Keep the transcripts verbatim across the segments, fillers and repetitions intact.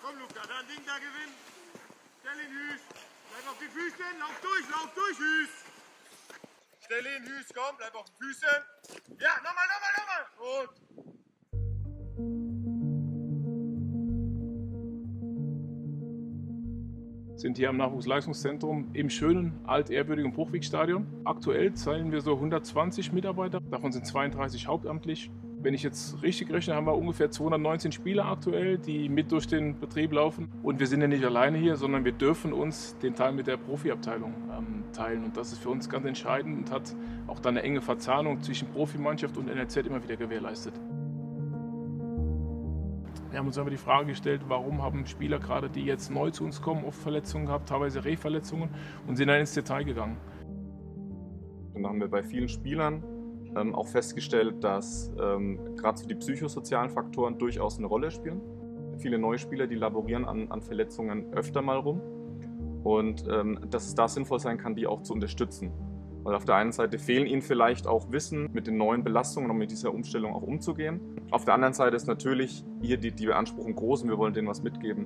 komm Luca, dann Ding da gewinnen. Stell ihn Hüß. Bleib auf die Füße, lauf durch, lauf durch, Hüß. Stell ihn Hüß, komm, bleib auf den Füßen. Ja, nochmal, nochmal, nochmal. Und. Sind hier am Nachwuchsleistungszentrum im schönen, altehrwürdigen Bruchwegstadion. Aktuell zählen wir so hundertzwanzig Mitarbeiter, davon sind zweiunddreißig hauptamtlich. Wenn ich jetzt richtig rechne, haben wir ungefähr zweihundertneunzehn Spieler aktuell, die mit durch den Betrieb laufen. Und wir sind ja nicht alleine hier, sondern wir dürfen uns den Teil mit der Profiabteilung ähm, teilen. Und das ist für uns ganz entscheidend und hat auch dann eine enge Verzahnung zwischen Profimannschaft und N L Z immer wieder gewährleistet. Wir haben uns aber die Frage gestellt, warum haben Spieler, gerade die jetzt neu zu uns kommen, oft Verletzungen gehabt, teilweise Rehverletzungen, und sind dann ins Detail gegangen. Dann haben wir bei vielen Spielern ähm, auch festgestellt, dass ähm, gerade so die psychosozialen Faktoren durchaus eine Rolle spielen. Viele neue Spieler, die laborieren an, an Verletzungen öfter mal rum, und ähm, dass es da sinnvoll sein kann, die auch zu unterstützen. Weil auf der einen Seite fehlen ihnen vielleicht auch Wissen, mit den neuen Belastungen und mit dieser Umstellung auch umzugehen. Auf der anderen Seite ist natürlich hier die, die Beanspruchung groß und wir wollen denen was mitgeben.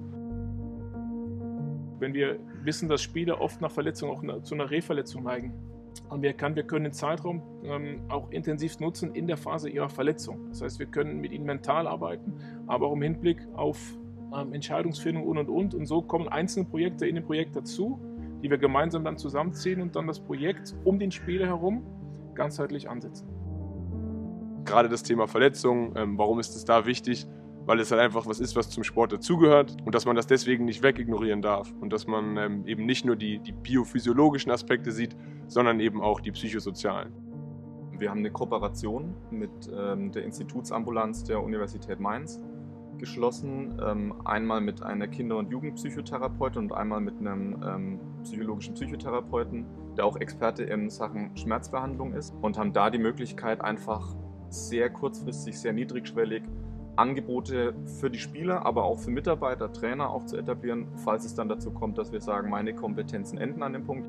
Wenn wir wissen, dass Spieler oft nach Verletzung auch zu einer Rehverletzung neigen, haben wir erkannt, wir können den Zeitraum ähm, auch intensiv nutzen in der Phase ihrer Verletzung. Das heißt, wir können mit ihnen mental arbeiten, aber auch im Hinblick auf ähm, Entscheidungsfindung und und und. Und so kommen einzelne Projekte in dem Projekt dazu, die wir gemeinsam dann zusammenziehen und dann das Projekt um den Spieler herum ganzheitlich ansetzen. Gerade das Thema Verletzungen, ähm, warum ist es da wichtig? Weil es halt einfach was ist, was zum Sport dazugehört und dass man das deswegen nicht wegignorieren darf und dass man ähm, eben nicht nur die, die biophysiologischen Aspekte sieht, sondern eben auch die psychosozialen. Wir haben eine Kooperation mit ähm, der Institutsambulanz der Universität Mainz geschlossen, ähm, einmal mit einer Kinder- und Jugendpsychotherapeutin und einmal mit einem ähm, psychologischen Psychotherapeuten, der auch Experte in Sachen Schmerzbehandlung ist, und haben da die Möglichkeit, einfach sehr kurzfristig, sehr niedrigschwellig Angebote für die Spieler, aber auch für Mitarbeiter, Trainer auch zu etablieren, falls es dann dazu kommt, dass wir sagen, meine Kompetenzen enden an dem Punkt.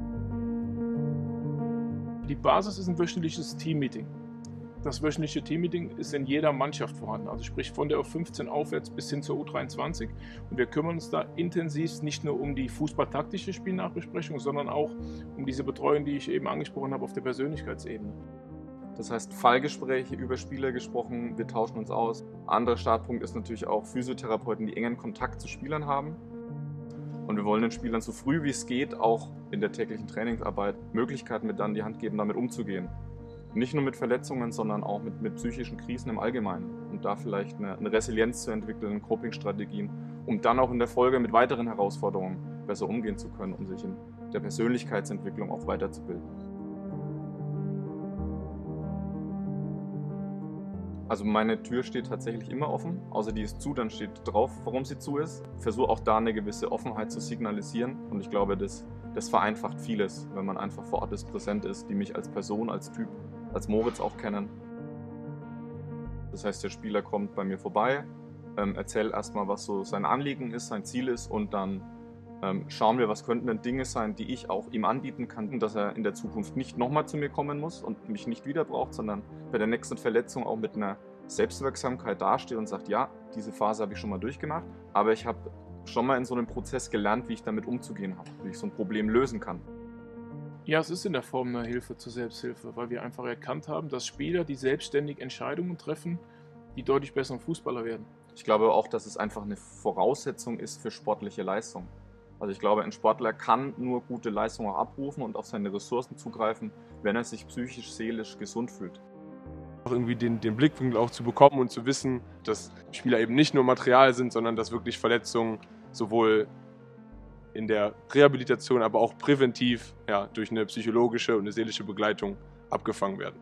Die Basis ist ein wöchentliches Teammeeting. Das wöchentliche Teammeeting ist in jeder Mannschaft vorhanden, also sprich von der U fünfzehn aufwärts bis hin zur U dreiundzwanzig. Und wir kümmern uns da intensiv nicht nur um die fußballtaktische Spielnachbesprechung, sondern auch um diese Betreuung, die ich eben angesprochen habe, auf der Persönlichkeitsebene. Das heißt, Fallgespräche, über Spieler gesprochen, wir tauschen uns aus. Anderer Startpunkt ist natürlich auch Physiotherapeuten, die engen Kontakt zu Spielern haben. Und wir wollen den Spielern so früh wie es geht, auch in der täglichen Trainingsarbeit, Möglichkeiten mit an die Hand geben, damit umzugehen. Nicht nur mit Verletzungen, sondern auch mit, mit psychischen Krisen im Allgemeinen. Und da vielleicht eine, eine Resilienz zu entwickeln, Coping-Strategien, um dann auch in der Folge mit weiteren Herausforderungen besser umgehen zu können, um sich in der Persönlichkeitsentwicklung auch weiterzubilden. Also meine Tür steht tatsächlich immer offen, außer die ist zu, dann steht drauf, warum sie zu ist. Ich versuche auch da eine gewisse Offenheit zu signalisieren, und ich glaube, das, das vereinfacht vieles, wenn man einfach vor Ort ist, präsent ist, die mich als Person, als Typ, als Moritz auch kennen. Das heißt, der Spieler kommt bei mir vorbei, ähm, erzählt erstmal, was so sein Anliegen ist, sein Ziel ist, und dann ähm, schauen wir, was könnten denn Dinge sein, die ich auch ihm anbieten kann, dass er in der Zukunft nicht nochmal zu mir kommen muss und mich nicht wieder braucht, sondern bei der nächsten Verletzung auch mit einer Selbstwirksamkeit dasteht und sagt, ja, diese Phase habe ich schon mal durchgemacht, aber ich habe schon mal in so einem Prozess gelernt, wie ich damit umzugehen habe, wie ich so ein Problem lösen kann. Ja, es ist in der Form eine Hilfe zur Selbsthilfe, weil wir einfach erkannt haben, dass Spieler, die selbstständig Entscheidungen treffen, die deutlich besseren Fußballer werden. Ich glaube auch, dass es einfach eine Voraussetzung ist für sportliche Leistung. Also ich glaube, ein Sportler kann nur gute Leistungen auch abrufen und auf seine Ressourcen zugreifen, wenn er sich psychisch, seelisch gesund fühlt. Auch irgendwie den, den Blickwinkel auch zu bekommen und zu wissen, dass Spieler eben nicht nur Material sind, sondern dass wirklich Verletzungen sowohl in der Rehabilitation, aber auch präventiv, ja, durch eine psychologische und eine seelische Begleitung abgefangen werden.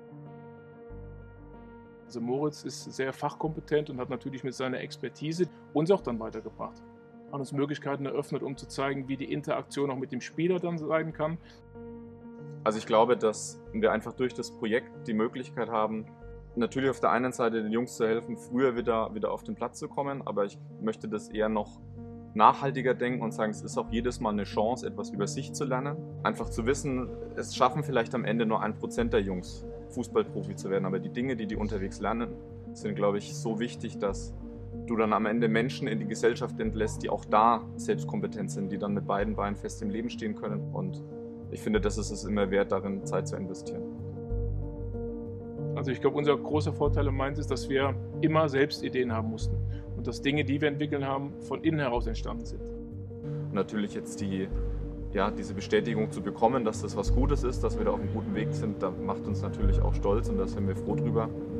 Also Moritz ist sehr fachkompetent und hat natürlich mit seiner Expertise uns auch dann weitergebracht. Hat uns Möglichkeiten eröffnet, um zu zeigen, wie die Interaktion auch mit dem Spieler dann sein kann. Also ich glaube, dass wir einfach durch das Projekt die Möglichkeit haben, natürlich auf der einen Seite den Jungs zu helfen, früher wieder, wieder auf den Platz zu kommen, aber ich möchte das eher noch nachhaltiger denken und sagen, es ist auch jedes Mal eine Chance, etwas über sich zu lernen. Einfach zu wissen, es schaffen vielleicht am Ende nur ein Prozent der Jungs, Fußballprofi zu werden, aber die Dinge, die die unterwegs lernen, sind, glaube ich, so wichtig, dass du dann am Ende Menschen in die Gesellschaft entlässt, die auch da selbstkompetent sind, die dann mit beiden Beinen fest im Leben stehen können. Und ich finde, das ist es immer wert, darin Zeit zu investieren. Also ich glaube, unser großer Vorteil in Mainz ist, dass wir immer selbst Ideen haben mussten und dass Dinge, die wir entwickeln haben, von innen heraus entstanden sind. Und natürlich jetzt die, ja, diese Bestätigung zu bekommen, dass das was Gutes ist, dass wir da auf einem guten Weg sind, da macht uns natürlich auch stolz und da sind wir froh drüber.